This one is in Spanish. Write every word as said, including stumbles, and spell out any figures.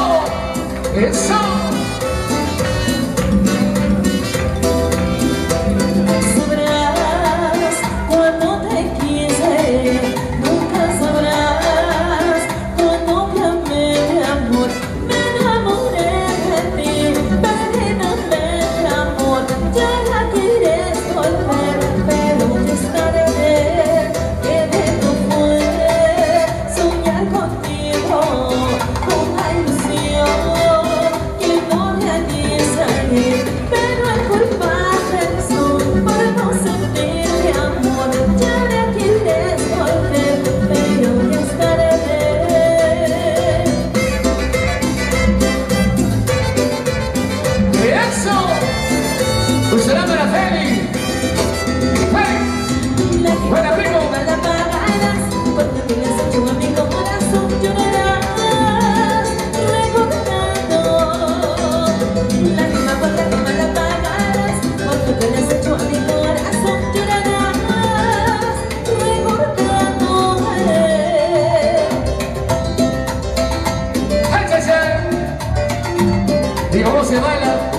¡Eso! Sabrás cuando te quise, nunca sabrás cuando te amé, mi amor. Me enamoré de ti, perdidamente, amor. Ya la quieres volver, pero ya es tarde. Que dejo fue soñar contigo, con la ilusión que no realizaré. Pero es culpa del sol por no sentirte, amor. Ya la quieres volver, pero ya es tarde. ¡Eso! ¡Funcionando la Feli! ¡Feli! La que ¡Buena, primo! no la pagarás, porque tú le has hecho a mi corazón. Llorarás recordando. Lágrima por lágrima la pagarás, porque tú le has hecho a mi corazón. Llorarás recordando. ¡Échese! ¿Y cómo se baila?